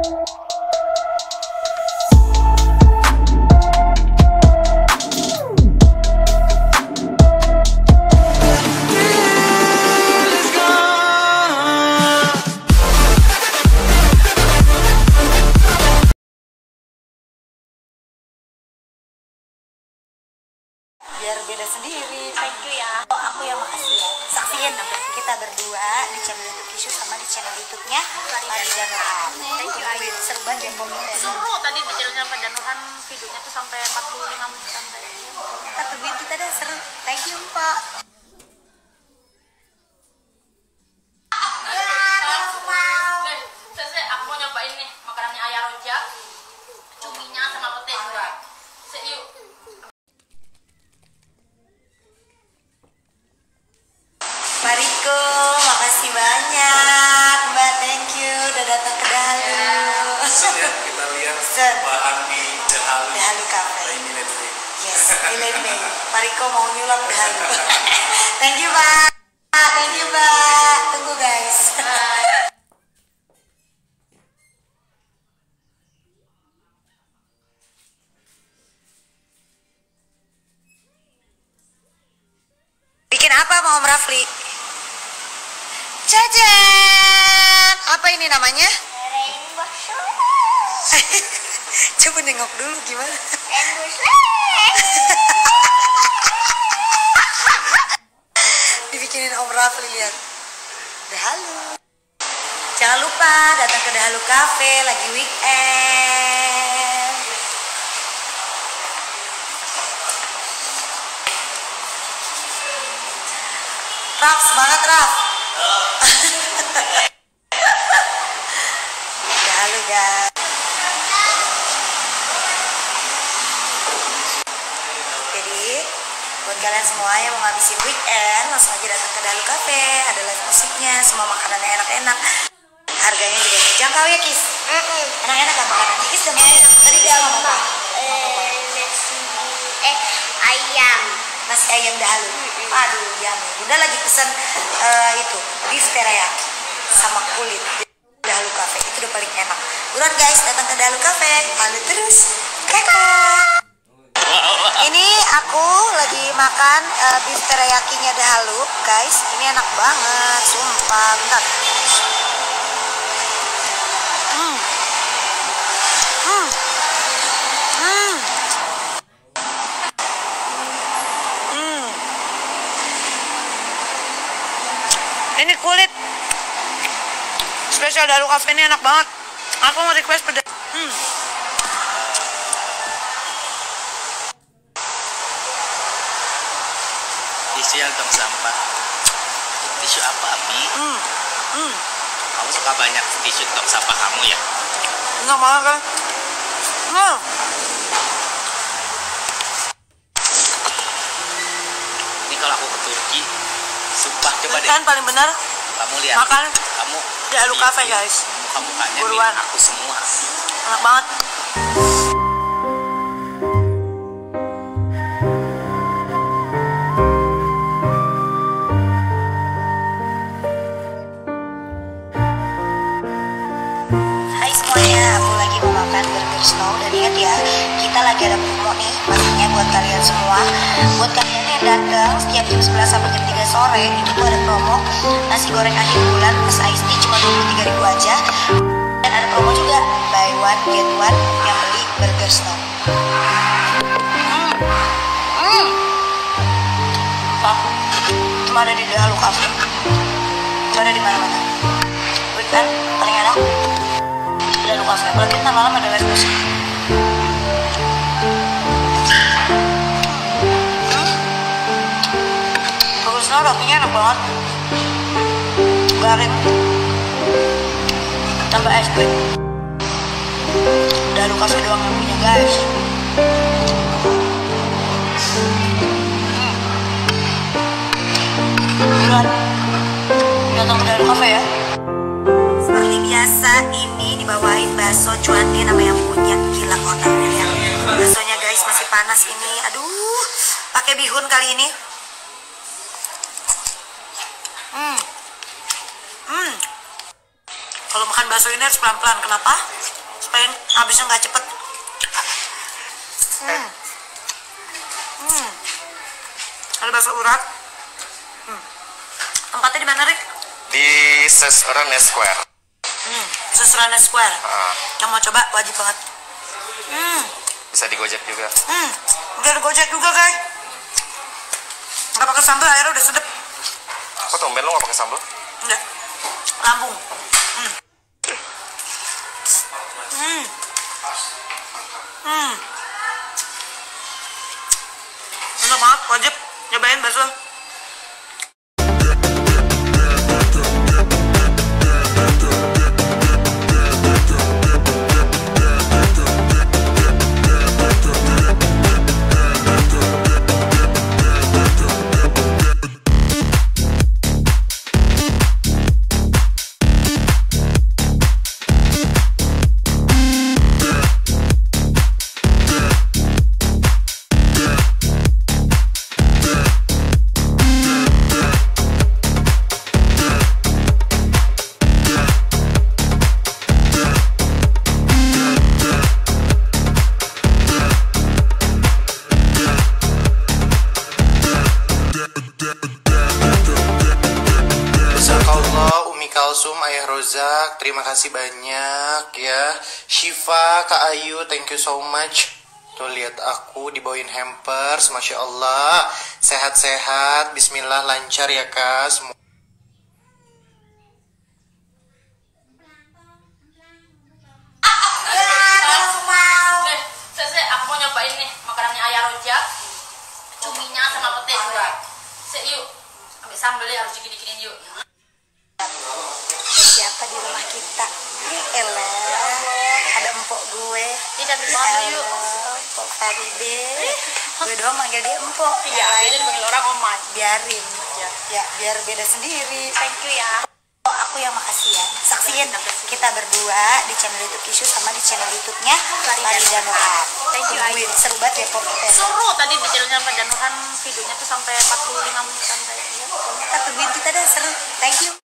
Biar beda sendiri. Thank you ya. Oh, aku yang makasih ya. Saksiin kita berdua di channel YouTube Kishu sama di channel YouTube-nya Lari dan Nurhan. Tungguin seru banget ya pokoknya. Seru tadi di channelnya Pak Nurhan videonya tuh sampai 45 menit sampai. Kita tungguin kita dah seru. Thank you Pak. Aku mau nyobain nih makanannya Ayah Rojak, cuminya sama pete juga. Yuk. Mariko, makasih banyak Mbak, thank you udah datang ke Dahalu. Ya, kita lihat bahan di Dahalu Cafe. Immediately. Yes, nilai. Mariko mau nyulap Dahalu. Thank you Mbak, thank you Mbak. Tunggu guys. Bikin apa mau Om Rafli? Jajan! Apa ini namanya? Rainbow Slash. Coba nengok dulu gimana? Rainbow Slash. Dibikinin Om Rafli, lihat. Dahalu. Jangan lupa datang ke Dahalu Cafe lagi weekend. Raf, semangat Raf. Dahalu guys. Jadi buat kalian semua yang mau ngabisin weekend, langsung aja datang ke Dahalu Cafe. Ada live musiknya, semua makanannya enak-enak. Harganya juga terjangkau ya Kis. Enak-enak kan makanannya Kis? Tadi dia ngomong apa? Ayam. Nasi ayam Dahalu. Aduh, yummy. Bunda lagi pesan itu beef teriyaki sama kulit di Dahalu Cafe. Itu udah paling enak. Buruan guys, datang ke Dahalu Cafe. Halu terus. Kakak. Ini aku lagi makan beef teriyakinya Dahalu, guys. Ini enak banget, sumpah. Bentar. Ini kulit spesial Dahalu Cafe ini enak banget. Aku nge-request pedas. Tisu yang tong sampah. Tisu apa, Abi? Kamu suka banyak tisu tong sampah kamu ya? Enak banget kan? Ini kalau aku ke Turki, sumpah coba deh. Kan paling benar Kamu lihat. makan Kamu Dahalu Cafe guys. Muka-mukanya Buruan. nih, aku semua. Enak banget. Hai semuanya, aku lagi mau makan burger snow. Dan ingat ya, kita lagi ada promo nih pastinya buat kalian semua. Buat kalian yang datang setiap jam 11 sampai jam 3 sore, itu tuh ada promo nasi goreng akhir bulan plus iced tea cuma 23.000 aja. Dan ada promo juga buy one get one yang beli burger snow. Cuma ada di Dahalu Cafe, cuma ada di mana-mana. Weekend paling enak Dahalu Cafe, apalagi ntar malam ada live musik. Burger snow rotinya enak banget, garing tambah es krim. Dahalu Cafe doang yang punya guys. Buruan datang ke Dahalu Cafe ya. Seperti biasa ini dibawain bakso cuanki nama yang punya, gila kotaknya ya. Baksonya guys masih panas ini. Aduh, pakai bihun kali ini. Kalau makan bakso ini harus pelan-pelan. Kenapa? Supaya habisnya nggak cepet. Ada bakso urat. Tempatnya di mana, Rik? Di Seserane Square. Seserane Square. Yang mau coba wajib banget. Bisa digojek juga. Udah gojek juga, guys. Nggak pakai sambal, airnya udah sedep. Kok tumben lo gak pakai sambal? Enggak. Lambung. Enak banget, wajib nyobain bakso. Jazakallah Umi Kalsum, Ayah Rozak, terima kasih banyak ya. Syifa, Kak Ayu, thank you so much. Tuh lihat aku dibawain hampers, Masya Allah. Sehat-sehat, bismillah, lancar ya Kak semua. Nih, aku mau nyobain nih makanannya Ayah Rojak. Cuminya sama pete juga. Yuk, ambil sambelnya harus dikit-dikitin yuk. Siapa di rumah kita? Elah, ada empok gue. Tidak banget yuk. Empok Faride. Gue doang manggil dia empok. Iya, dia dipanggil orang Oman. Biarin. Ya, biar beda sendiri. Thank you ya. Oh, aku yang makasih ya. Saksiin kita berdua di channel YouTube Kishu sama di channel YouTube-nya Lari Danuhan. Thank you, Tungguin, seru banget ya pokoknya. Seru tadi di channelnya Mbak Danuhan videonya tuh sampai 45 menitan kayaknya. Kita tungguin kita dah seru. Thank you.